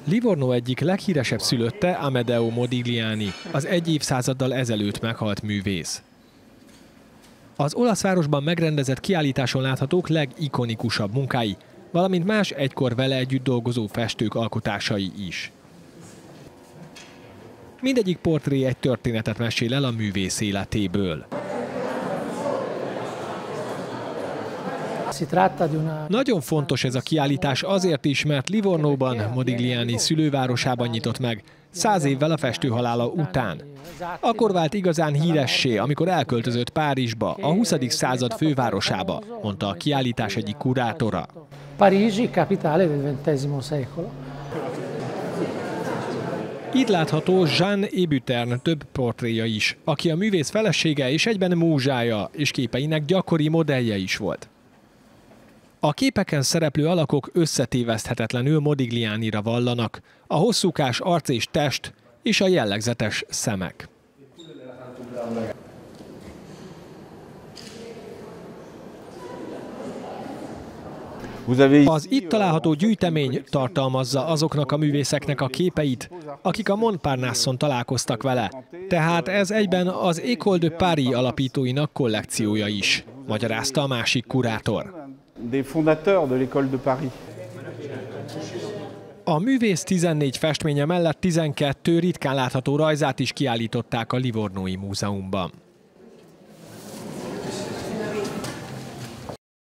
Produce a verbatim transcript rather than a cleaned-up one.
Livorno egyik leghíresebb szülötte Amedeo Modigliani, az egy évszázaddal ezelőtt meghalt művész. Az olasz városban megrendezett kiállításon láthatók legikonikusabb munkái, valamint más egykor vele együtt dolgozó festők alkotásai is. Mindegyik portré egy történetet mesél el a művész életéből. Nagyon fontos ez a kiállítás azért is, mert Livornóban, Modigliani szülővárosában nyitott meg, száz évvel a festő halála után. Akkor vált igazán híressé, amikor elköltözött Párizsba, a huszadik század fővárosába, mondta a kiállítás egyik kurátora. Parigi, capitale del ventesimo secolo. Itt látható Jeanne Hébuterne több portréja is, aki a művész felesége és egyben múzsája, és képeinek gyakori modellje is volt. A képeken szereplő alakok összetéveszthetetlenül Modiglianira vallanak, a hosszúkás arc és test és a jellegzetes szemek. Az itt található gyűjtemény tartalmazza azoknak a művészeknek a képeit, akik a Montparnasse-on találkoztak vele. Tehát ez egyben az École de Paris alapítóinak kollekciója is, magyarázta a másik kurátor. A művész tizennégy festménye mellett tizenkettő ritkán látható rajzát is kiállították a Livornói Múzeumban.